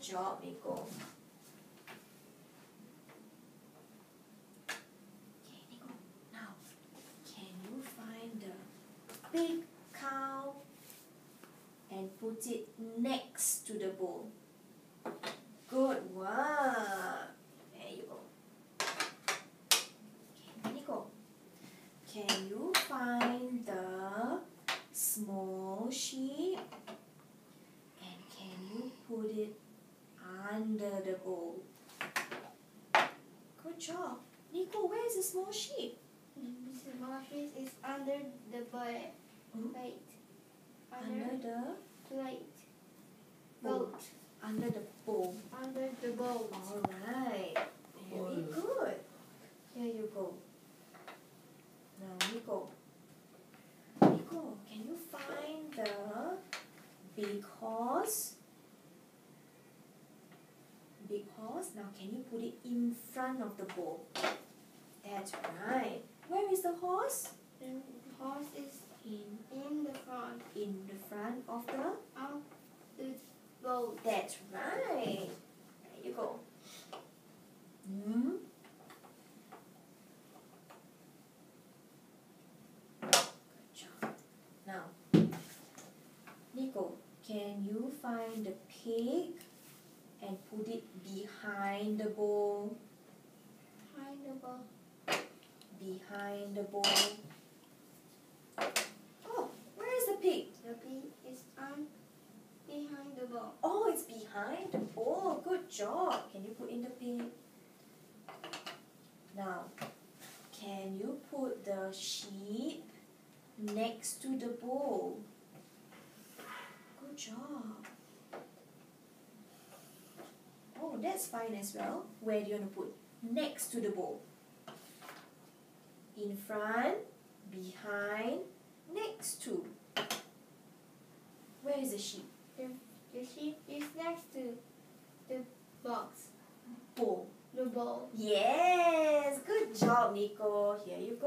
job, Nico. Okay, Nico. Now, can you find the big cow and put it next to the bowl? Good work. There you go. Okay, Nico. Can you find the small sheep? And can you put it under the bowl? Good job. Nico, where is the small sheep? The small sheep is under the plate. Under the plate. bowl. Under the bowl. Under the bowl. Alright. Very good. Here you go. Now, Nico. Nico, can you find the big horse? Big horse. Now, can you put it in front of the bowl? That's right. Where is the horse? The horse is in the front. In the front of the bowl. That's right. There you go. Good job. Now, Nico, can you find the pig and put it behind the bowl? Behind the bowl. Behind the bowl. Oh, where is the pig? The pig is behind the bowl. Oh, it's behind the bowl. Good job. Can you put in the pig? Now, can you put the sheep next to the bowl? Good job. Oh, that's fine as well. Where do you want to put? Next to the bowl. In front, behind, next to. Where is the sheep? The sheep is next to the box. Bowl. The bowl. Yes, good job, Nico. Here you go.